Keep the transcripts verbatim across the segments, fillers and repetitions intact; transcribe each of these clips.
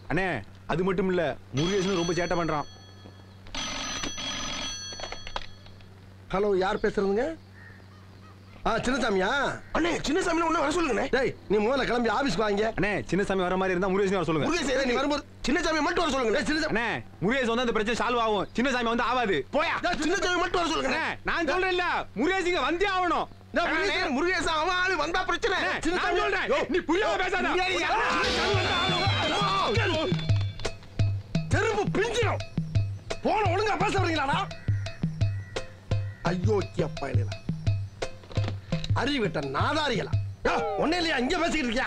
அண்ணே அது மட்டும் இல்ல, முருகேசன் ரொம்ப சேட்டை பண்றான். ஹலோ, யார் பேசுறதுங்க? ஆ, சின்னசாமியா? அண்ணே, சின்னசாமி ஒண்ணு வர சொல்லுங்க. டேய், நீ முதல்ல கிளம்பி ஆபீஸ்க்கு வாங்க. அண்ணே, சின்னசாமி வர மாதிரி இருந்தா முருகேசன் வர சொல்லுங்க. முருகேசன் நீ வரும்போது சின்னசாமி மட்டும் வர சொல்லுங்க. சின்னசாமி அண்ணே, முருகேசன் வந்து அந்த பிரச்சனை சால்வ் ஆகும், சின்னசாமி வந்து ஆகாது. போயா. சின்னசாமி மட்டும் வர சொல்லுங்க. நான் சொல்றேன் இல்ல, முருகேசன் வந்தே ஆகணும். முருகேசன் அவன் ஆளு வந்தா பிரச்சனை. நான் சொல்றேன், நீ புரியாம பேசாத. தெருப்பு பிஞ்சிடும். போன ஒழுங்கா பேச வரீங்களாடா? ஐயோ அப்பா, இல்ல அறிவிட்ட நாதாரிகளா? ஒன்னே இல்லையா, இங்க பேசிக்கிட்டு இருக்கியா?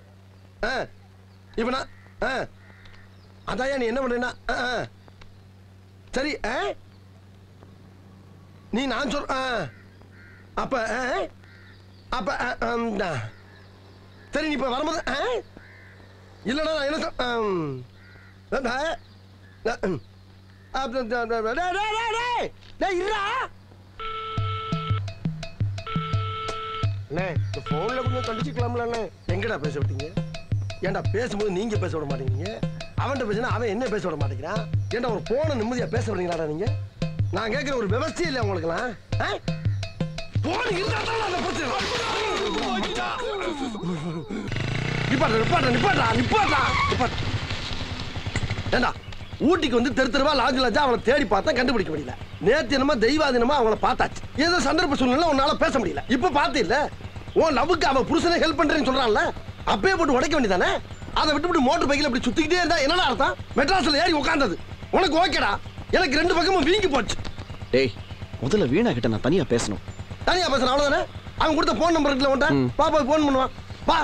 இப்ப நான் அதான் நீ என்ன பண்றேன்னா, சரி நீ நான் சொல் அப்ப அப்ப சரி, நீ இப்ப வரும்போது இல்லடா நான் என்ன சொல் போன்ல கொஞ்சம் கண்டிச்சுக்கலாம்ல. எங்கடா பேச விட்டீங்க? ஏன்டா பேசும்போது நீங்க பேச விட மாட்டேங்கிறீங்க, அவன்கிட்ட பேசினா அவன் என்ன பேச விட மாட்டேங்கிறான். ஏன்டா ஒரு போன நிம்மதியா பேச விடுறீங்களாடா நீங்க? நான் கேட்கிற ஒரு விவசாயம் இல்லை உங்களுக்குலாம். போன் இருந்தா அந்த பிரச்சனை. நிப்பாட்டா நிப்பாட்டா நிப்பாட்டா நிப்பாட்டா நிப்பாட்டா. ஏண்டா ஊட்டிக்கு வந்து தெரு தெருவா லாஜ் லாஜா அவளை தேடி பார்த்தா கண்டுபிடிக்க முடியல. நேத்து என்னமா தெய்வாதீனமா அவங்கள பார்த்தாச்சு. ஏதோ சந்தர்ப்ப சூழ்நிலை உன்னால பேச முடியல. இப்ப பார்த்து இல்ல, உன் லவ்வுக்கு அவன் புருஷனை ஹெல்ப் பண்றேன்னு சொல்றான்ல, அப்பயே போட்டு உடைக்க வேண்டியதானே? அதை விட்டு மோட்டர் பைக்கில் அப்படி சுத்திக்கிட்டே இருந்தா என்னடா அர்த்தம்? மெட்ராஸ்ல ஏறி உட்கார்ந்தது உனக்கு ஓகேடா, எனக்கு ரெண்டு பக்கமும் வீங்கி போச்சு. டேய், முதல்ல வீணா கிட்ட நான் தனியா பேசணும். தனியா பேசணும் அவ்வளவுதானே? அவன் கொடுத்த போன் நம்பர் இருக்குல்ல உன்ட்ட, பாப்பா போன் பண்ணுவான். பா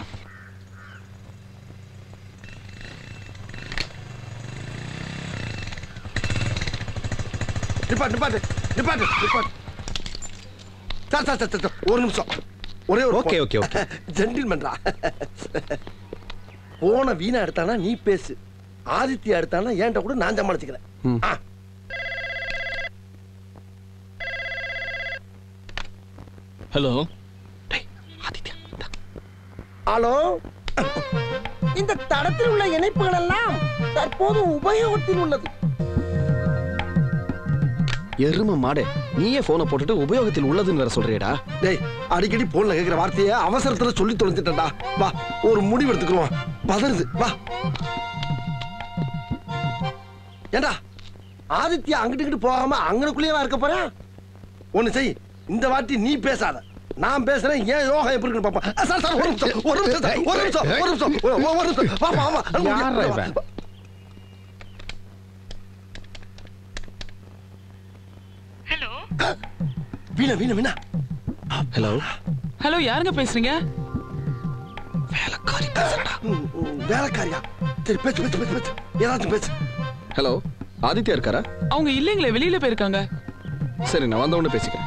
நிப்பாட்டு நிப்பாட்டு நிப்பாட்டு நிப்பாட்டு. சார் சார் சார் சார் ஒரு நிமிஷம், ஒரே ஒரு ஓகே ஓகே ஓகே ஜென்டில்மேன்டா. போன வீணா எடுத்தானா நீ பேசு, ஆதித்யா எடுத்தானா ஏன்ட்ட கூட நான் சமாளிச்சுக்கிறேன். ஹலோ ஆதித்யா. ஹலோ, இந்த தடத்தில் உள்ள இணைப்புகள் எல்லாம் தற்போது உபயோகத்தில் உள்ளது. எரும மாடே, நீயே போனை போட்டுட்டு உபயோகத்தில் உள்ளதுன்னு வேற சொல்றியடா? டேய், அடிக்கடி போன்ல கேக்குற வார்த்தையை அவசரத்துல சொல்லி தொலைஞ்சிட்டா. வா ஒரு முடிவு எடுத்துக்கிறோம். பதறுது, வா. ஏண்டா ஆதித்யா அங்கிட்டு இங்கிட்டு போகாம அங்கனுக்குள்ளேயே இருக்க போறேன். ஒண்ணு செய், இந்த வாட்டி நீ பேசாத, நான் பேசுறேன். ஏன் யோகா எப்படி இருக்கு பாப்பா. சார் சார் ஒரு நிமிஷம் ஒரு நிமிஷம் ஒரு நிமிஷம் ஒரு நிமிஷம் ஒரு நிமிஷம் பாப்பா. ஆமா, வீணா வீணா வீணா. ஹலோ ஹலோ, யாருங்க பேசுறீங்க? வேலைக்காரி பேசுறடா. வேலைக்காரியா? சரி பேசு பேசு பேசு பேசு ஏதாச்சும் பேசு. ஹலோ, ஆதித்யா இருக்காரா? அவங்க இல்லைங்களே, வெளியில போயிருக்காங்க. சரி, நான் வந்த உடனே பேசிக்கிறேன்.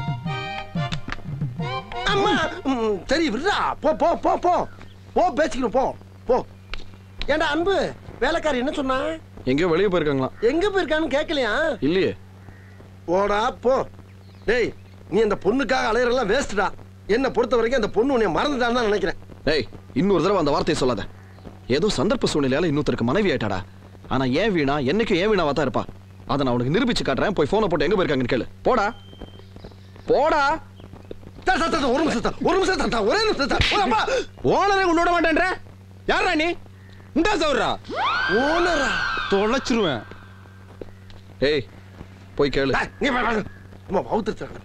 அம்மா சரி விடுறா, போ போ போ போ போ பேசிக்கணும், போ போ. ஏண்டா அன்பு, வேலைக்காரி என்ன சொன்னா? எங்கேயோ வெளியே போயிருக்காங்களா? எங்க போயிருக்கான்னு கேட்கலையா? இல்லையே. போடா போ. டேய், நீ அந்த பொண்ணுக்காக அலையறெல்லாம் வேஸ்ட்டா. என்ன பொறுத்த வரைக்கும் அந்த பொண்ணு உன்னை மறந்துட்டான்னு தான் நினைக்கிறேன். டேய், இன்னொரு தடவை அந்த வார்த்தையை சொல்லாத. ஏதோ சந்தர்ப்ப சூழ்நிலையால இன்னொருத்தருக்கு மனைவி ஆயிட்டாடா. ஆனா ஏன் வீணா என்னைக்கு ஏன் வீணாவா தான் இருப்பா. அதை நான் உனக்கு நிரூபிச்சு காட்டுறேன். போய் போனை போட்டு எங்க போயிருக்காங்கன்னு கேளு. போடா போடா. ஒரு நிமிஷம் ஒரு நிமிஷம் ஒரே நிமிஷம். ஓனரை உன்னோட மாட்டேன்ற யாரா நீ? முண்டா சவுரா ஓனரா? தொலைச்சிருவேன். ஏய், போய் கேளு. நீ அவுத்துறாங்க.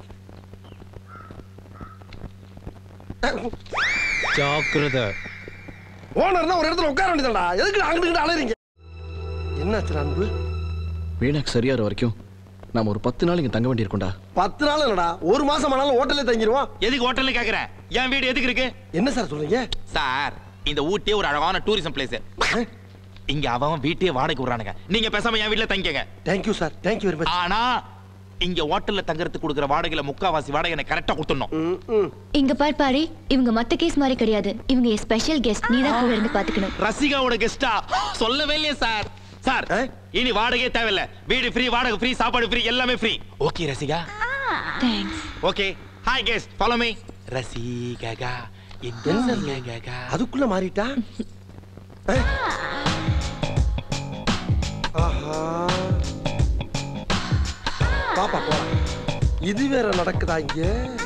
ஜாக்கிரதை. ஓனர்னா ஒரு இடத்துல உட்கார வேண்டியதுடா. எதுக்கு அங்கிட்டு அலையறீங்க? என்னாச்சு அன்பு? வீணாக்கு சரியாற வரைக்கும் நாம ஒரு பத்து நாள் இங்க தங்க வேண்டியிருக்கோம்டா. பத்து நாள் இல்லடா, ஒரு மாசம் ஆனாலும் ஹோட்டல்ல தங்கிடுவோம். எதுக்கு ஹோட்டல்ல கேக்குற? என் வீடு எதுக்கு இருக்கு? என்ன சார் சொல்றீங்க? சார், இந்த ஊட்டியே ஒரு அழகான டூரிசம் பிளேஸ். இங்க அவன் வீட்டையே வாடகைக்கு விடுறானுங்க. நீங்க பேசாம என் வீட்ல தங்கிக்கங்க. Thank you sir, thank you very much. ஆனா இங்க ஹோட்டல்ல தங்கறதுக்கு கொடுக்குற வாடகையில முக்காவாசி வாடகை எனக்கு கரெக்டா கொடுத்துடணும். இங்க பார் பாரி, இவங்க மத்த கேஸ் மாதிரி கிடையாது. இவங்க ஸ்பெஷல் கெஸ்ட். நீ தான் கூட இருந்து பாத்துக்கணும். ரசிகாவோட கெஸ்டா? சொல்லவே இல்லையே சார். சார், இனி வாடகையே தேவையில்ல. வீடு ஃப்ரீ, வாடகை ஃப்ரீ, சாப்பாடு ஃப்ரீ, எல்லாமே free. Okay Rasika? Thanks. Okay. Hi guest, follow me. Rasika இந்த அதுக்குள்ள மாறிட்டா? வாப்பா போலாம். இது வேற நடக்குதா இங்க?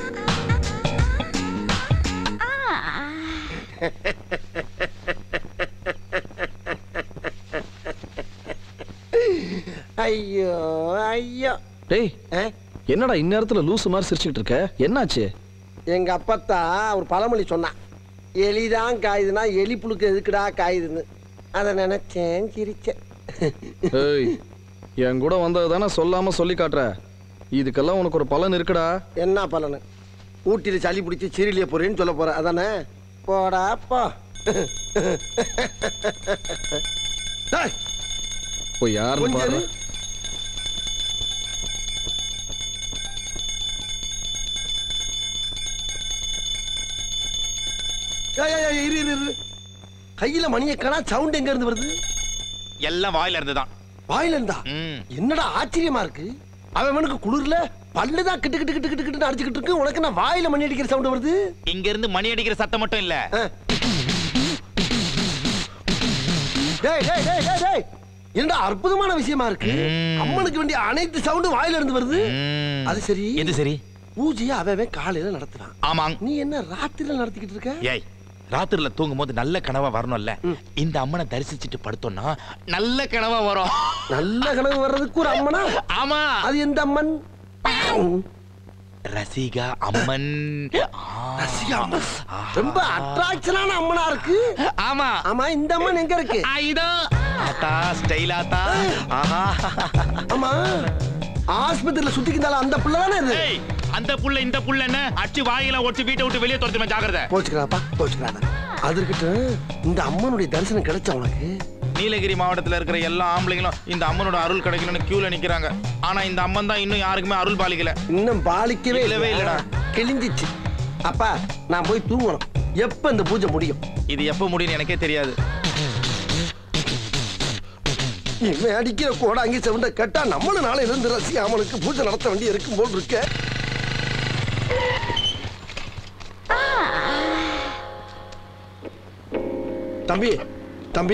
ஐயோ ஐயோ. டேய் என்னடா இந்நேரத்துல லூசு மாதிரி சிரிச்சுக்கிட்டு இருக்க? என்னாச்சு? எங்க அப்பத்தா ஒரு பழமொழி சொன்னான். எலிதான் காயுதுன்னா எலி புழுக்கு எதுக்குடா காயுதுன்னு. அதை நினைச்சேன், சிரிச்சேன். ஏய் என் கூட வந்தது தானே சொல்லாம சொல்லி காட்டுற. இதுக்கெல்லாம் உனக்கு ஒரு பலன் இருக்குடா. என்ன பலனு? ஊட்டியில சளி பிடிச்சி சீரியலிய போறேன்னு சொல்ல போற அதானே? போடா போ. போய் யாருன்னு பாரு. கையில மணியை காணா, சவுண்ட் எங்க இருந்து வருது? எல்லாம் வாயில இருந்துதான். வாயில இருந்தா? என்னடா ஆச்சரியமா இருக்கு. அவனுக்கு குளிர்ல பல்லுதான் கிட்டு கிட்டு கிட்டு கிட்டு கிட்டு அடிச்சுக்கிட்டு இருக்கு. உனக்கு நான் வாயில மணி அடிக்கிற சவுண்ட் வருது. இங்க இருந்து மணி அடிக்கிற சத்தம் மட்டும் இல்ல. டேய் டேய் டேய் டேய் டேய், என்னடா அற்புதமான விஷயமா இருக்கு. அம்மனுக்கு வேண்டிய அனைத்து சவுண்டும் வாயில இருந்து வருது. அது சரி. எது சரி? பூஜையை அவன் காலையில நடத்துறான். ஆமாங்க. நீ என்ன ராத்திரில நடத்திக்கிட்டு இருக்க? ஏய், ராத்திரில தூங்கும் போது நல்ல கனவா வரணும்ல. இந்த அம்மனை தரிசிச்சுட்டு படுத்தோம்னா நல்ல கனவா வரும். நல்ல கனவு வர்றதுக்கு ஒரு அம்மனா? ஆமா. அது எந்த அம்மன்? ரசிகா அம்மன். ரசிகா அம்மன் ரொம்ப அட்ராக்ஷனான அம்மனா இருக்கு. ஆமா ஆமா. இந்த அம்மன் எங்க இருக்கு? இதோ ஆத்தா ஸ்டைல் ஆத்தா. ஆஹா. ஆமா, ஆஸ்பத்திரியில சுத்திக்கிட்டால அந்த புள்ள தானே இது? ஏய், அந்த புள்ள இந்த புள்ள என்ன அடிச்சு வாயில ஒட்டி வீட்டை விட்டு வெளியே துரத்துமா, ஜாக்கிரதை. போச்சுக்கிறாப்பா போச்சுக்கிறாத. அதற்கிட்ட இந்த அம்மனுடைய தரிசனம் கிடைச்ச உனக்கு? நீலகிரி மாவட்டத்துல இருக்கிற எல்லா ஆம்பளைங்களும் இந்த அம்மனோட அருள் கிடைக்கணும்னு கியூல நிக்கிறாங்க. ஆனா இந்த அம்மன் தான் இன்னும் யாருக்குமே அருள் பாலிக்கல. இன்னும் பாலிக்கவே இல்லவே இல்லடா. கிழிஞ்சிச்சு. அப்பா நான் போய் தூங்கணும். எப்ப இந்த பூஜை முடியும்? இது எப்ப முடியும் எனக்கே தெரியாது. இவன் அடிக்கிற கூட அங்கே செவண்ட கேட்டா நம்மளும் நாளை இருந்து ரசி அம்மனுக்கு பூஜை நடத்த வேண்டிய இருக்கும் போல் இருக்க. தம்பி தம்பி,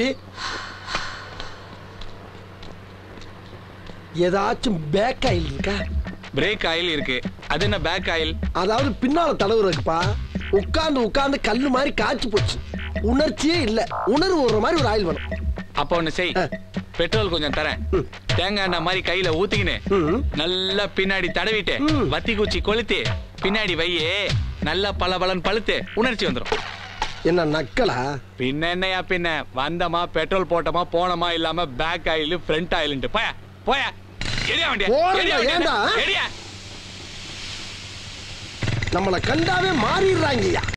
ஏதாச்சும் பேக் ஆயில் இருக்கா? பிரேக் ஆயில் இருக்கு. அது என்ன பேக் ஆயில்? அதாவது பின்னால தடவுறதுக்குப்பா. உட்கார்ந்து உட்கார்ந்து கல்லு மாதிரி காய்ச்சி போச்சு. உணர்ச்சியே இல்ல. உணர்வு ஒரு மாதிரி ஒரு ஆயில் வேணும். அப்ப ஒண்ணு செய், பெட்ரோல் கொஞ்சம் தரேன். தேங்காய் எண்ணெய் மாதிரி கையில ஊத்திக்கின்னு நல்லா பின்னாடி தடவிட்டு வத்தி குச்சி கொளுத்தி பின்னாடி வையே. நல்லா பல பலன் பழுத்து உணர்ச்சி வந்துடும். என்ன நக்கலா? பின்ன என்னையா பின்ன வந்தமா பெட்ரோல் போட்டமா போனமா இல்லாம பேக் ஆயில் ஃப்ரண்ட் ஆயில் போயா போயா. எரியா வண்டியா. நம்மளை கண்டாவே மாறிடுறாங்கய்யா.